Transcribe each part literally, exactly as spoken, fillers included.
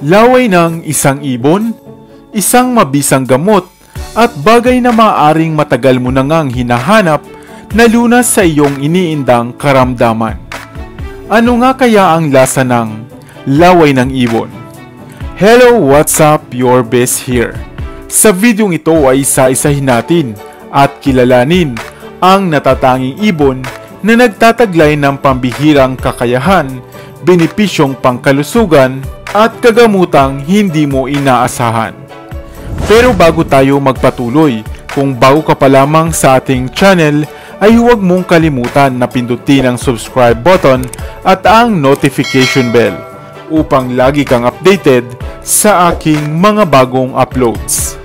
Laway ng isang ibon, isang mabisang gamot at bagay na maaaring matagal mo na ngang hinahanap na lunas sa iyong iniindang karamdaman. Ano nga kaya ang lasa ng laway ng ibon? Hello, what's up? Your best here. Sa videong ito ay isa-isahin natin at kilalanin ang natatanging ibon na nagtataglay ng pambihirang kakayahan, benepisyong pangkalusugan at kagamutang hindi mo inaasahan. Pero bago tayo magpatuloy, kung bago ka pa lamang sa ating channel, ay huwag mong kalimutan na pindutin ang subscribe button at ang notification bell upang lagi kang updated sa aking mga bagong uploads.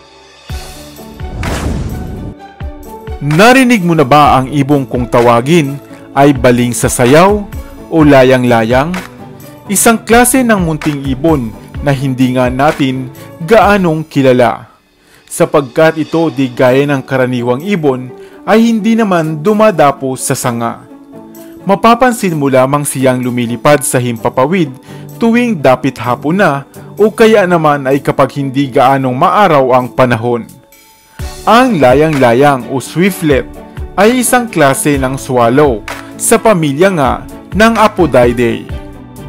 Narinig mo na ba ang ibong kung tawagin ay baling sa sayaw o layang-layang? Isang klase ng munting ibon na hindi nga natin gaanong kilala, sapagkat ito di gaya ng karaniwang ibon ay hindi naman dumadapo sa sanga. Mapapansin mo lamang siyang lumilipad sa himpapawid tuwing dapit hapon na o kaya naman ay kapag hindi gaanong maaraw ang panahon. Ang layang-layang o swiftlet ay isang klase ng swallow sa pamilya nga ng Apoideidae.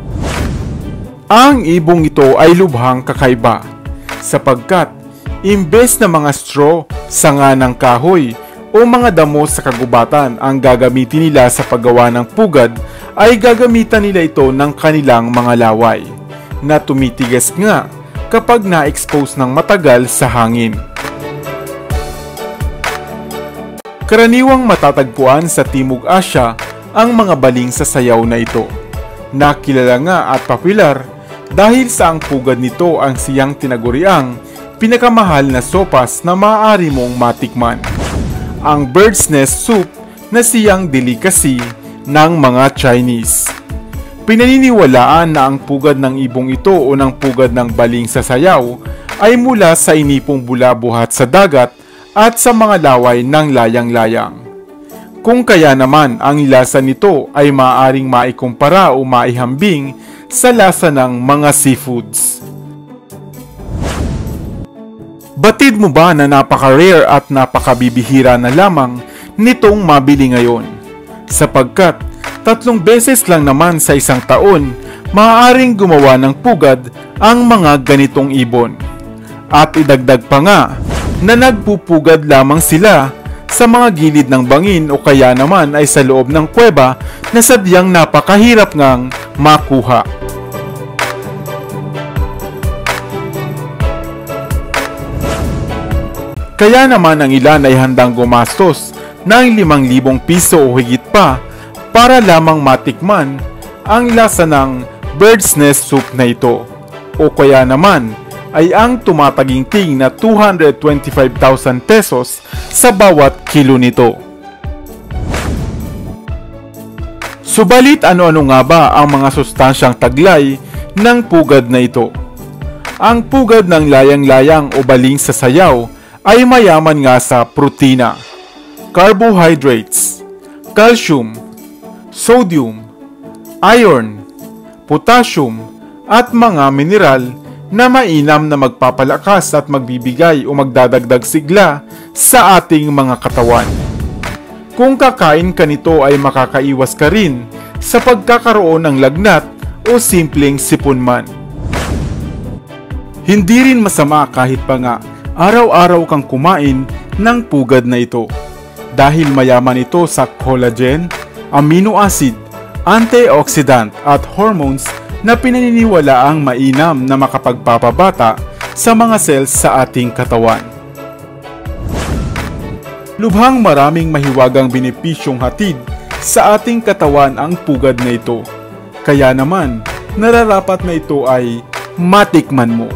Ang ibong ito ay lubhang kakaiba sapagkat imbes na mga straw, sanga ng kahoy o mga damo sa kagubatan ang gagamitin nila sa paggawa ng pugad, ay gagamitan nila ito ng kanilang mga laway na tumitigas nga kapag na-expose ng matagal sa hangin. Karaniwang matatagpuan sa Timog Asya ang mga baling sa sayaw na ito. Nakilala nga at popular dahil sa ang pugad nito ang siyang tinaguriang pinakamahal na sopas na maaari mong matikman, ang bird's nest soup na siyang delicacy ng mga Chinese. Pinaniniwalaan na ang pugad ng ibong ito o ng pugad ng baling sa sayaw ay mula sa inipong bula-buhat sa dagat at sa mga laway ng layang-layang. Kung kaya naman ang lasa nito ay maaaring maikumpara o maihambing sa lasa ng mga seafoods. Batid mo ba na napaka-rare at napakabibihira na lamang nitong mabili ngayon? Sapagkat tatlong beses lang naman sa isang taon maaaring gumawa ng pugad ang mga ganitong ibon. At idagdag pa nga na nagpupugad lamang sila sa mga gilid ng bangin o kaya naman ay sa loob ng kuweba na sadyang napakahirap ngang makuha. Kaya naman ang ilan ay handang gumastos ng limang libong piso o higit pa para lamang matikman ang lasa ng bird's nest soup na ito. O kaya naman ay ang tumataginting na two hundred twenty-five thousand pesos sa bawat kilo nito. Subalit ano-ano nga ba ang mga sustansyang taglay ng pugad na ito? Ang pugad ng layang-layang o baling sa sayaw ay mayaman nga sa protina, carbohydrates, calcium, sodium, iron, potassium at mga mineral na mainam na magpapalakas at magbibigay o magdadagdag sigla sa ating mga katawan. Kung kakain ka nito ay makakaiwas ka rin sa pagkakaroon ng lagnat o simpleng sipon man. Hindi rin masama kahit pa nga araw-araw kang kumain ng pugad na ito dahil mayaman ito sa collagen, amino acid, antioxidant at hormones na pinaniniwalaang mainam na makapagpapabata sa mga cells sa ating katawan. Lubhang maraming mahiwagang benepisyong hatid sa ating katawan ang pugad na ito. Kaya naman, nararapat na ito ay matikman mo.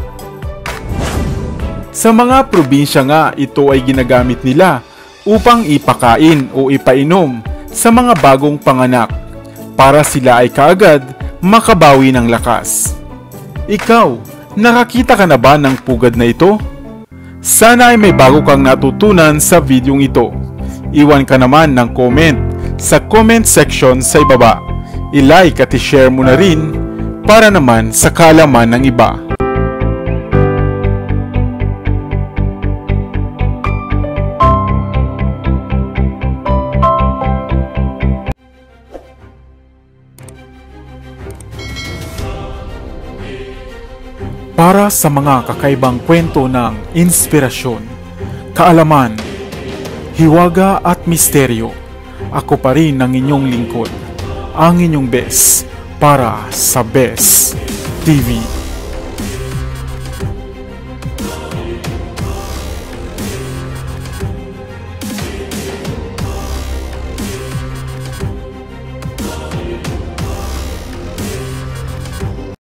Sa mga probinsya nga, ito ay ginagamit nila upang ipakain o ipainom sa mga bagong panganak para sila ay kaagad makabawi ng lakas. Ikaw, nakakita ka na ba ng pugad na ito? Sana ay may bago kang natutunan sa videong ito. Iwan ka naman ng comment sa comment section sa ibaba. I-like at i-share mo na rin para naman sa kaalaman ng iba. Para sa mga kakaibang kwento ng inspirasyon, kaalaman, hiwaga at misteryo, ako pa rin ang inyong lingkod, ang inyong best para sa Best T V.